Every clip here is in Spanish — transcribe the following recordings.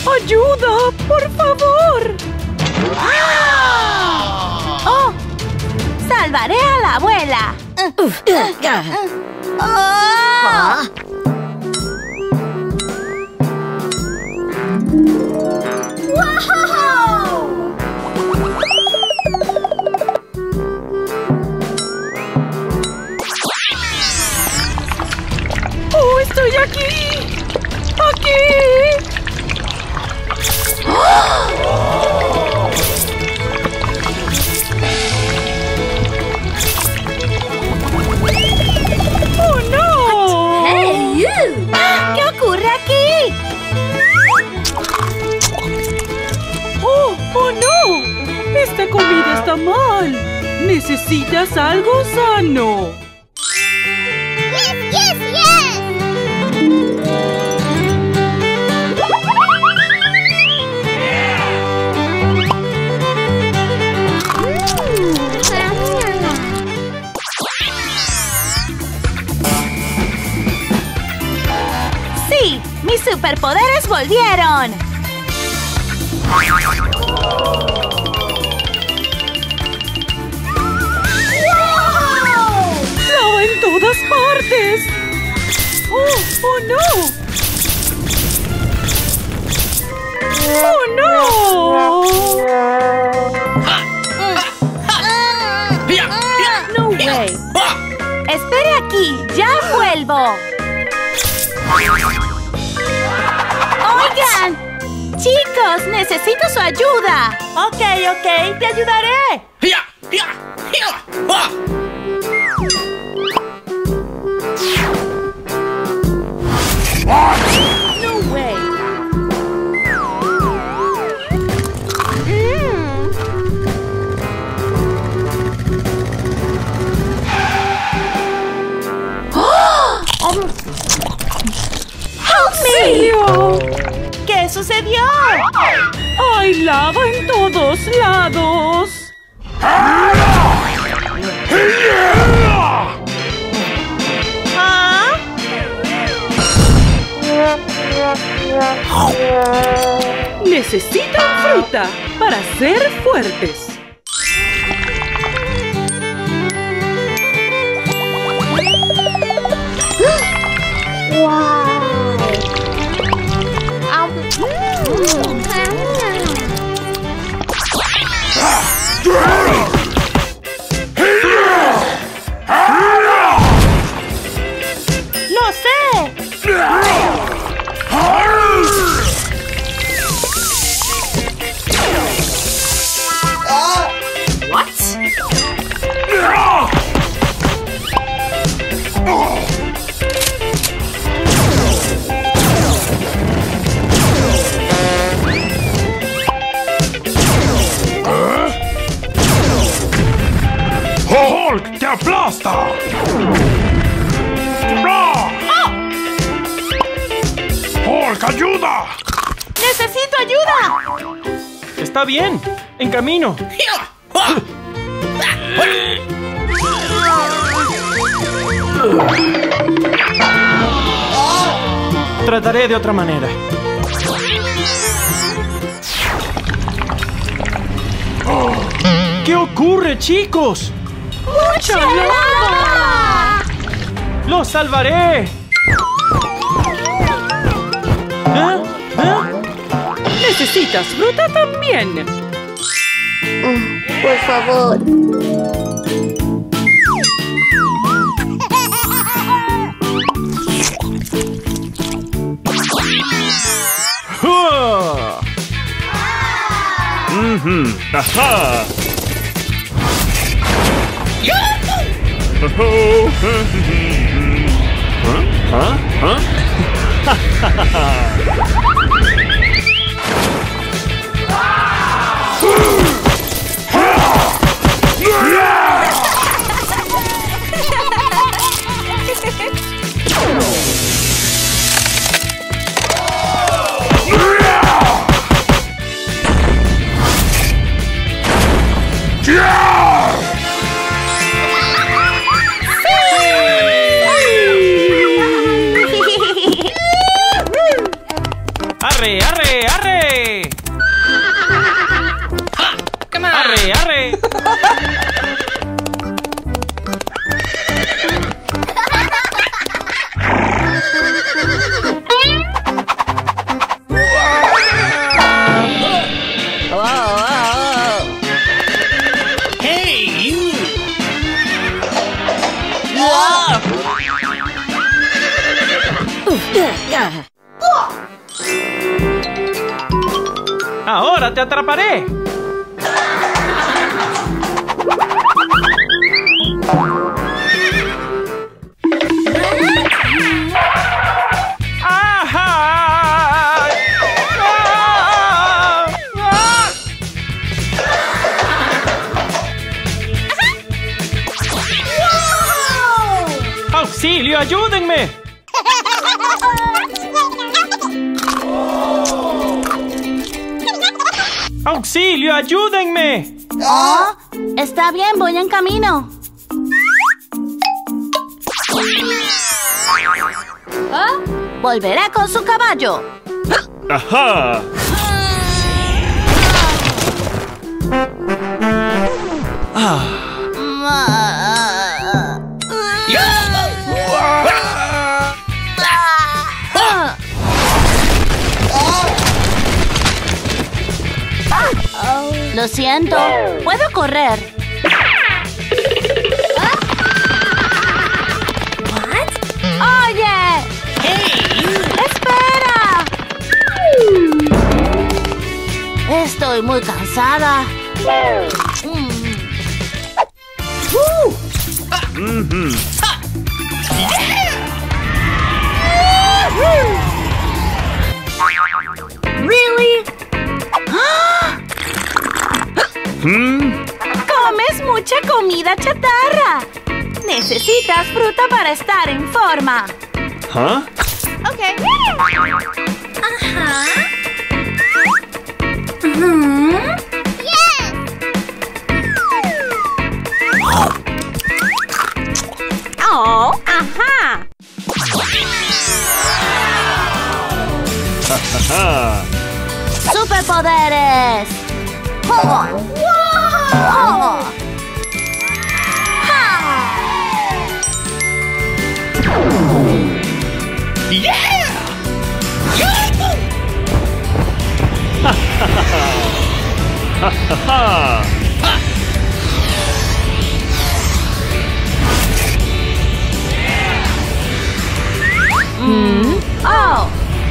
¡Ayuda! ¡Por favor! ¡Oh! ¡Salvaré a la abuela! ¡Oh, estoy aquí! ¡Aquí! ¡Oh, no! ¡Hey, you! ¿Qué ocurre aquí? ¡Oh, oh, no! ¡Esta comida está mal! ¡Necesitas algo sano! ¡Sí! ¡Mis superpoderes volvieron! ¡Lava en todas partes! ¡Oh, oh, no! ¡Oh, no! ¡No way! ¡Espere aquí! ¡Ya vuelvo! ¡Oigan! ¡Chicos! ¡Necesito su ayuda! Ok, te ayudaré. ¡No way! ¡Serio! ¿Qué sucedió? ¡Hay lava en todos lados! ¿Ah? Necesitan fruta para ser fuertes. ¡Lo sé! ¡Hulk, te aplasta! ¡Hulk, ayuda! ¡Necesito ayuda! Está bien. En camino. Trataré de otra manera. ¿Qué ocurre, chicos? ¡Mucha lava! ¡Los salvaré! ¿Eh? Necesitas fruta también. Por favor. ¡Hua! ¡Ajá! arre! ¡Arre, arre! ¡Ahora te atraparé! ¡Ajá! ¡Auxilio, ayúdenme! ¡Auxilio, ayúdenme! Oh, está bien, voy en camino. Volverá con su caballo. ¡Ajá! Lo siento, puedo correr. ¡Oye! ¡Espera! Estoy muy cansada. ¿Really? Comes mucha comida chatarra. Necesitas fruta para estar en forma. ¿Ah? Ok. Ajá. Oh, ajá. ¡Ajá! ¡Superpoderes! ¡Oh! ¡Oh! ¡Ja! ¡Oh!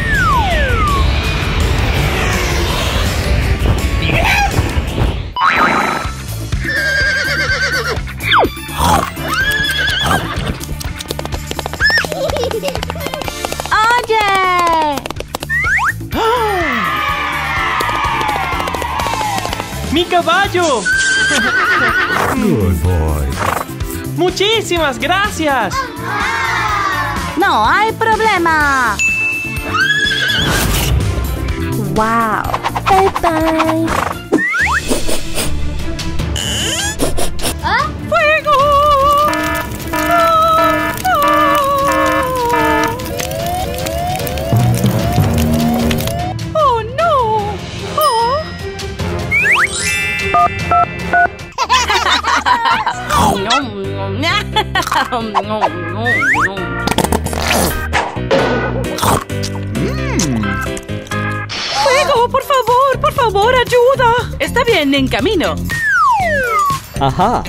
¡Oye! ¡Mi caballo! Good boy. ¡Muchísimas gracias! No hay problema. Wow. Bye bye. ¡Fuego! ¡Oh, no! ¡Oh! ¡Fuego! Por favor, ayuda! Está bien, en camino. Ajá.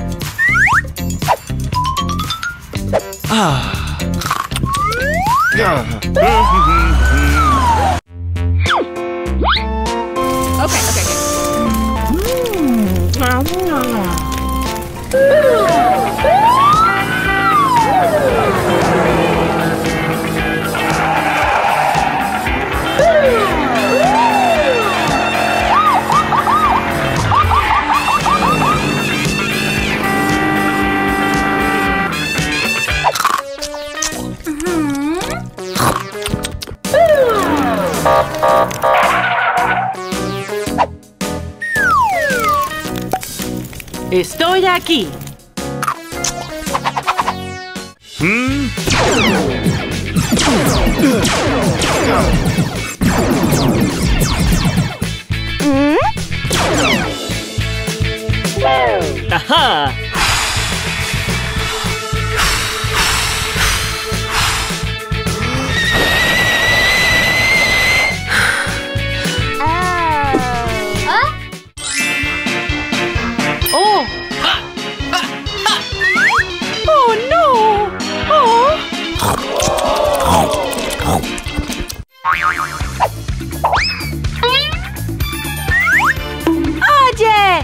Estoy aquí.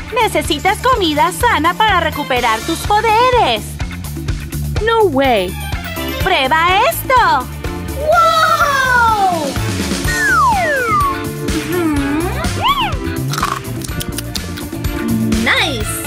Necesitas comida sana para recuperar tus poderes. No way. ¡Prueba esto! ¡Wow! Nice.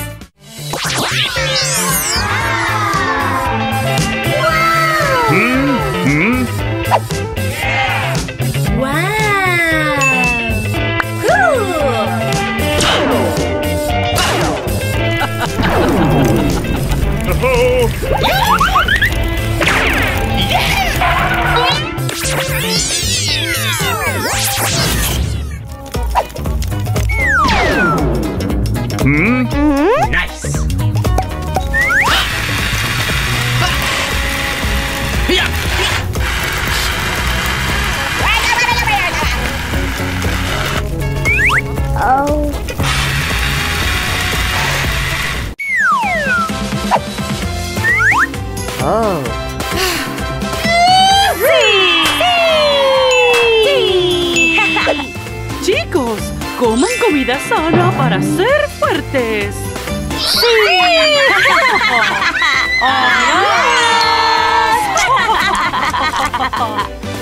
Nice. Oh. Chicos, coman comida sana para ser fuertes. ¡Sí!